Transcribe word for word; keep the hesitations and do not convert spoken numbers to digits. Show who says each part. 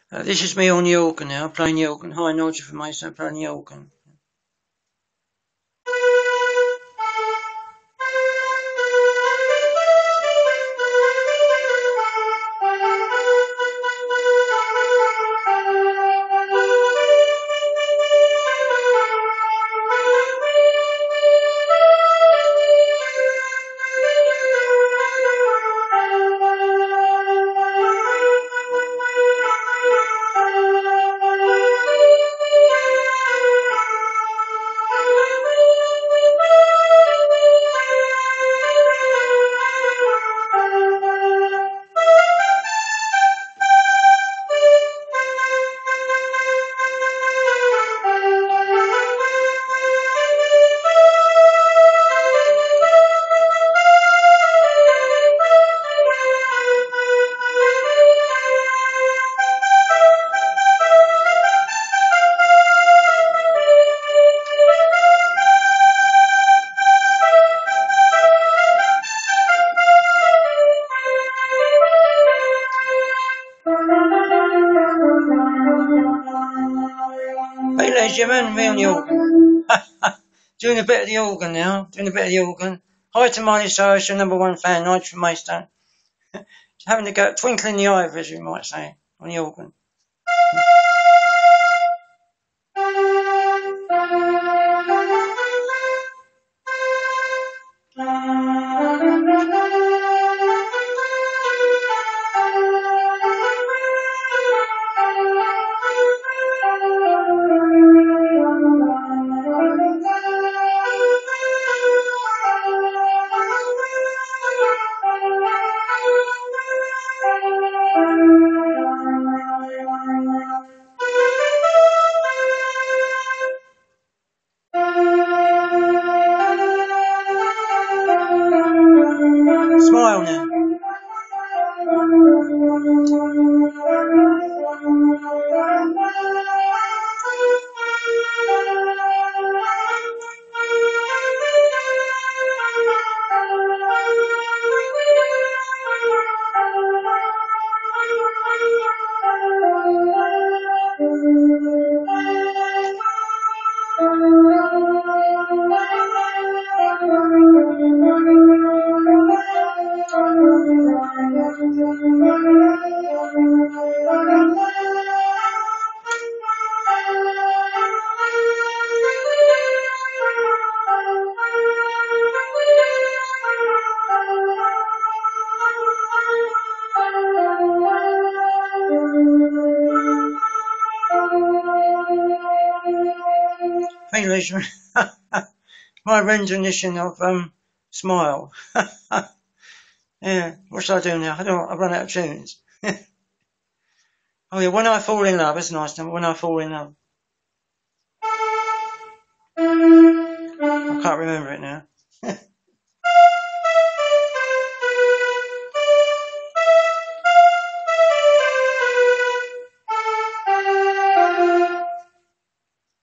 Speaker 1: Uh, this is me on the organ now, playing the organ. Hi, Nigel from Mason, playing the organ. Hey, ladies and gentlemen, me on the organ. Doing a bit of the organ now, doing a bit of the organ. Hi to Miley Cyrus, your number one fan, Nigel from Mason. Having a go, twinkling the eye, as you might say, on the organ. Smile now. Hey, ladies and gentlemen. My rendition of um, Smile. Yeah, what should I do now? I don't. I run out of tunes. Oh yeah, When I Fall in Love. That's a nice number. When I Fall in Love. I can't remember it now.